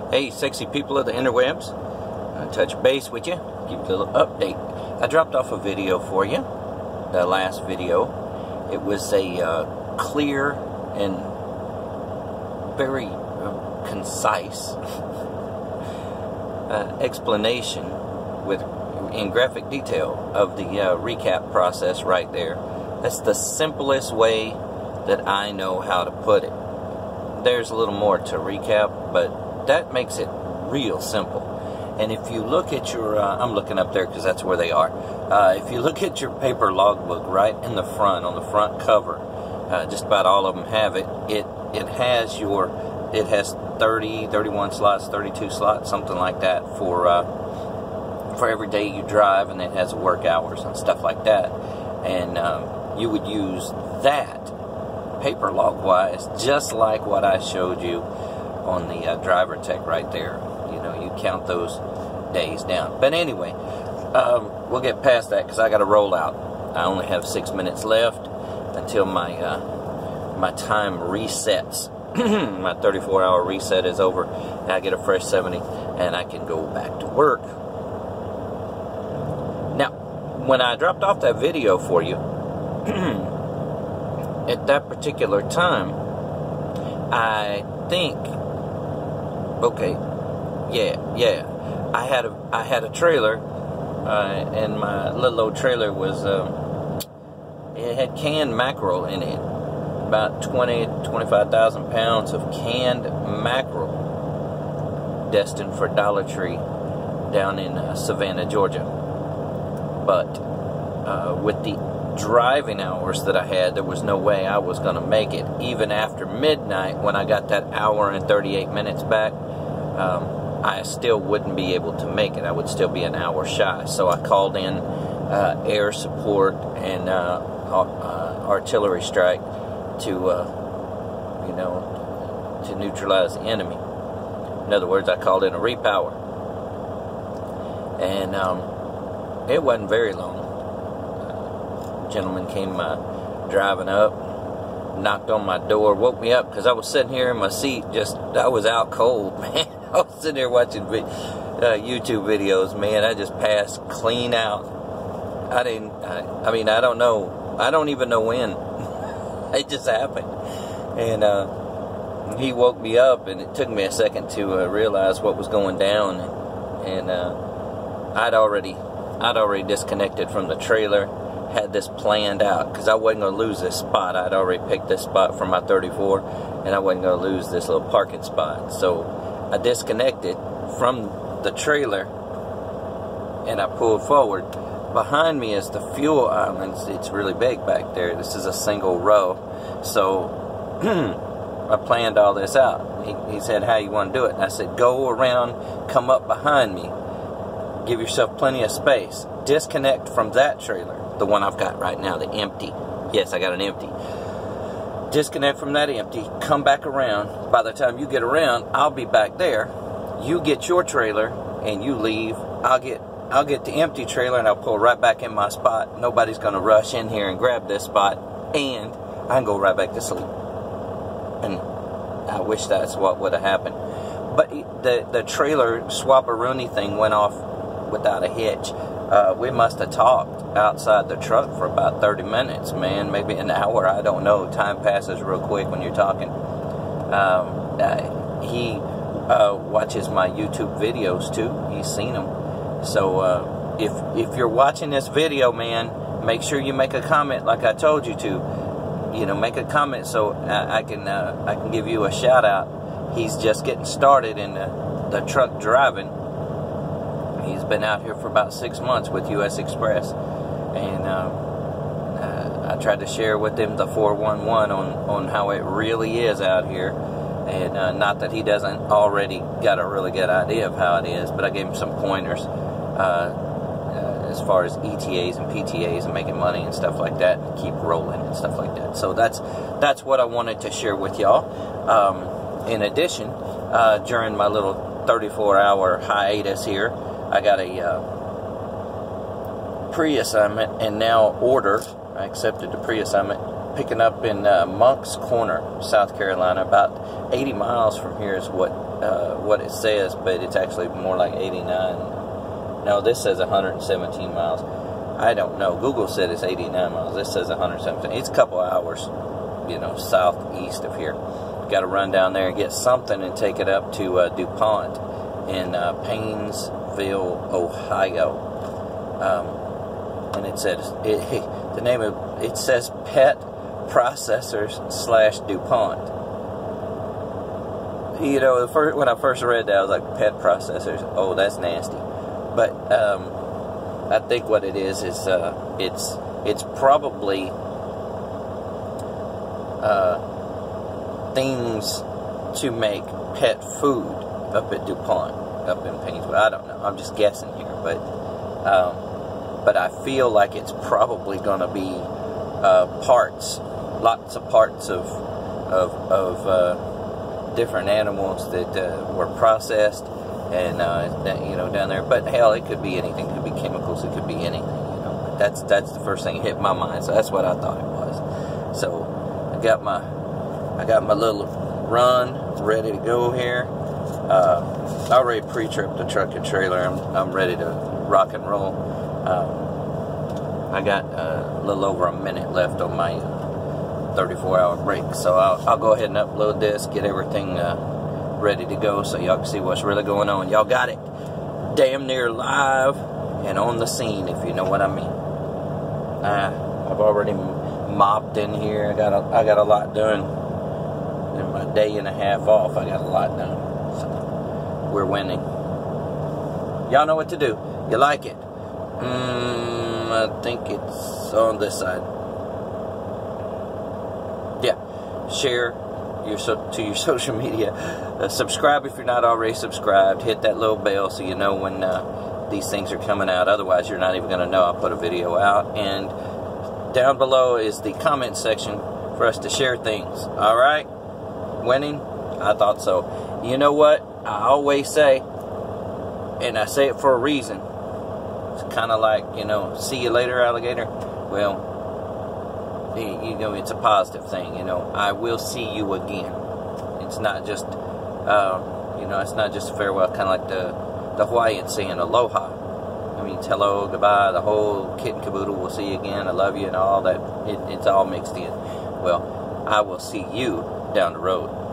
Hey, sexy people of the interwebs. I'll touch base with you, give you a little update. I dropped off a video for you, the last video. It was a clear and very concise explanation in graphic detail of the recap process right there. That's the simplest way that I know how to put it. There's a little more to recap, but that makes it real simple. And if you look at your, I'm looking up there because that's where they are. If you look at your paper logbook right in the front, on the front cover, just about all of them have it. It has 30, 31 slots, 32 slots, something like that for every day you drive, and it has work hours and stuff like that. And you would use that paper log wise, just like what I showed you on the driver tech right there. You know, you count those days down. But anyway, we'll get past that because I got to roll out. I only have 6 minutes left until my my time resets. My 34-hour reset is over, and I get a fresh 70, and I can go back to work. Now, when I dropped off that video for you, at that particular time, I think, okay, yeah, I had a trailer, and my little old trailer was, it had canned mackerel in it. About 25,000 pounds of canned mackerel destined for Dollar Tree down in Savannah, Georgia. But with the driving hours that I had, there was no way I was going to make it. Even after midnight, when I got that hour and 38 minutes back, I still wouldn't be able to make it. I would still be an hour shy. So I called in air support and artillery strike to to neutralize the enemy. In other words, I called in a repower, and it wasn't very long. A gentleman came driving up, knocked on my door, woke me up because I was sitting here in my seat. I was out cold, man. I was sitting there watching YouTube videos, man. I just passed clean out. I mean, I don't know. I don't even know when. It just happened. And he woke me up, and it took me a second to realize what was going down. And I'd already disconnected from the trailer, had this planned out, because I wasn't going to lose this spot. I'd already picked this spot for my 34, and I wasn't going to lose this little parking spot. So I disconnected from the trailer, and I pulled forward. Behind me is the fuel island. It's really big back there. This is a single row. So I planned all this out. He said, how you want to do it? And I said, go around, come up behind me. Give yourself plenty of space. Disconnect from that trailer, the one I've got right now, the empty. Yes, I got an empty. Disconnect from that empty. Come back around. By the time you get around, I'll be back there. You get your trailer and you leave. I'll get the empty trailer and I'll pull right back in my spot. Nobody's going to rush in here and grab this spot, and I can go right back to sleep. And I wish that's what would have happened. But the trailer swap-a-rooney thing went off without a hitch. We must have talked outside the truck for about 30 minutes, man. Maybe an hour, I don't know. Time passes real quick when you're talking. He watches my YouTube videos too. He's seen them. So if you're watching this video, man, make sure you make a comment like I told you to. You know, make a comment so I can give you a shout out. He's just getting started in the truck driving. He's been out here for about 6 months with US Xpress, and I tried to share with him the 411 on how it really is out here. And not that he doesn't already got a really good idea of how it is, but I gave him some pointers as far as ETAs and PTAs and making money and stuff like that, and keep rolling and stuff like that. So that's what I wanted to share with y'all. In addition, during my little 34-hour hiatus here, I got a pre-assignment and now order. I accepted the pre-assignment, picking up in Moncks Corner, South Carolina. About 80 miles from here is what what it says, but it's actually more like 89. No, this says 117 miles. I don't know. Google said it's 89 miles. This says 117. It's a couple hours, you know, southeast of here. Got to run down there and get something and take it up to DuPont in Paynesville, Ohio. And it says the name of it says Pet Processors / DuPont. You know, when I first read that, I was like, Pet Processors. Oh, that's nasty. But I think what it is it's probably things to make pet food up at DuPont, up in Paynesville. I don't know. I'm just guessing here, but I feel like it's probably going to be parts, lots of parts of different animals that were processed, and you know, down there. But hell, it could be anything. It could be chemicals. It could be anything. You know, that's the first thing that hit my mind. So that's what I thought it was. So I got my little run ready to go here. I already pre-tripped the truck and trailer. I'm ready to rock and roll. I got a little over a minute left on my 34-hour break, so I'll go ahead and upload this, get everything ready to go, so y'all can see what's really going on. Y'all got it damn near live and on the scene, if you know what I mean. I've already mopped in here. I got a lot done. In my day and a half off, I got a lot done. So we're winning. Y'all know what to do. You like it? I think it's on this side. Yeah. Share to your social media. Subscribe if you're not already subscribed. Hit that little bell so you know when these things are coming out. Otherwise, you're not even going to know I put a video out. And down below is the comment section for us to share things. All right? Winning? I thought so. You know what? I always say, and I say it for a reason. It's kind of like, you know, see you later, alligator. Well, you know, it's a positive thing. You know, I will see you again. It's not just, you know, it's not just a farewell, kind of like the Hawaiian saying aloha. I mean, it's hello, goodbye, the whole kit and caboodle. We'll see you again. I love you and all that. It's all mixed in. Well, I will see you down the road.